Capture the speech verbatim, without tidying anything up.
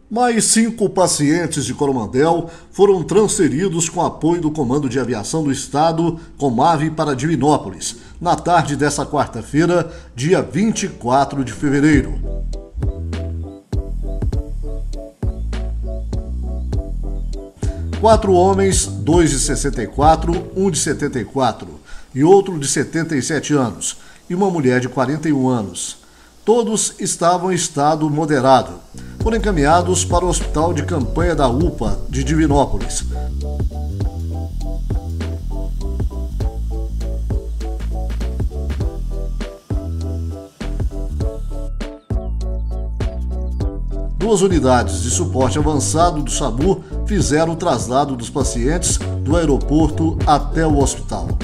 Mais cinco pacientes de Coromandel foram transferidos com apoio do Comando de Aviação do Estado, Comave, para Divinópolis, na tarde desta quarta-feira, dia vinte e quatro de fevereiro. Quatro homens, dois de sessenta e quatro, um de setenta e quatro e outro de setenta e sete anos, e uma mulher de quarenta e um anos. Todos estavam em estado moderado. Foram encaminhados para o Hospital de Campanha da U P A de Divinópolis. Duas unidades de suporte avançado do SAMU fizeram o traslado dos pacientes do aeroporto até o hospital.